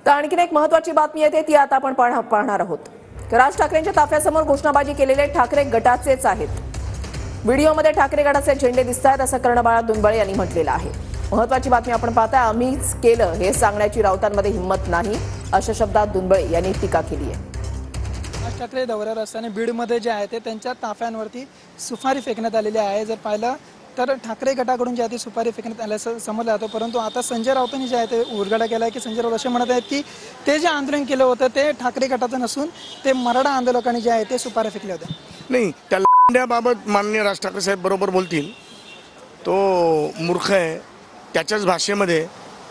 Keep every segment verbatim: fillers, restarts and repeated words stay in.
तर आणखीन एक महत्त्वाची बातमी येते ती आता आपण पाह- पाहणार आहोत। राज ठाकरेंच्या ताफ्यासमोर घोषणाबाजी केलेले ठाकरे गटाचेच आहेत। व्हिडिओमध्ये ठाकरे गटाचे झेंडे दिसतात असं कर्णबाळा दुंबळे यांनी म्हटलेलं आहे। महत्त्वाची बातमी आपण पाहताय, आम्हीच केलं हे सांगण्याची राऊतांमध्ये हिंमत नाही अशा शब्दात दुंबळे यांनी टीका केली आहे। राज ठाकरे दौऱ्यावर असताना बीडमध्ये जे आहे ते त्यांच्या ताफ्यांवरती सुपारी फेकण्यात आलेली आहे। जर पाहिलं तर ठाकरे गटाकडून जे आहे ते सुपारी फेकण्यात आल्याचं समजलं जातं, परंतु आता संजय राऊतांनी जे आहे ते उलगडा केला आहे की संजय राऊत असे म्हणत आहेत की ते जे आंदोलन केलं होतं ते ठाकरे गटाचं नसून ते मराठा आंदोलकांनी जे आहे ते सुपारी फेकल्या होत्या। नाही, त्या लंड्याबाबत माननीय राज ठाकरे साहेब बरोबर बोलतील। तो मूर्ख आहे, त्याच्याच भाषेमध्ये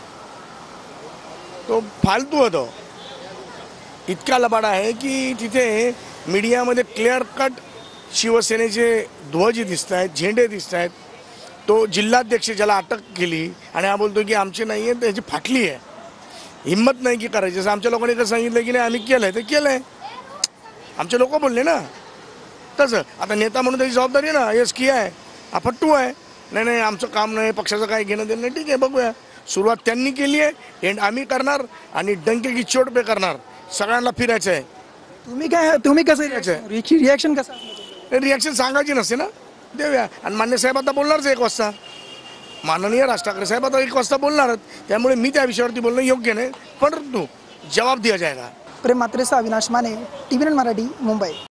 तो फालतू होतो। इतका लबाड आहे की तिथे मीडियामध्ये क्लिअर कट शिवसेनेचे ध्वज दिसत आहेत, झेंडे दिसत आहेत। तो जिल्हाध्यक्ष ज्याला अटक केली आणि हा बोलतो की आमचे नाही आहे, त्याची फाटली आहे, हिंमत नाही की करायची। जसं आमच्या लोकांनी कसं सांगितलं की नाही आम्ही केलं आहे, ते केलं आहे, आमचे लोक बोलले ना तसं। आता नेता म्हणून त्याची जबाबदारी आहे ना, हेच किया आहे, हा फट्टू आहे, नाही नाही आमचं काम नाही, पक्षाचं काय घेणं देणं नाही, ठीक आहे बघूया। सुरुवात त्यांनी केली आहे, एंड आम्ही करणार आणि डंके की चोट पे करणार, सगळ्यांना फिरायचं आहे। तुम्ही काय तुम्ही कसं रिॲक्शन कसं रिॲक्शन सांगायची नसते ना, देऊया। आणि मान्य साहेब आता बोलणारच एक वाजता, माननीय राज ठाकरे साहेब आता एक वाजता बोलणारच, त्यामुळे मी त्या विषयावरती बोलणं योग्य नाही, परंतु जवाब दिया जाएगा। प्रेम मात्रेचा अविनाश माने, टीव्ही नाईन मराठी, मुंबई।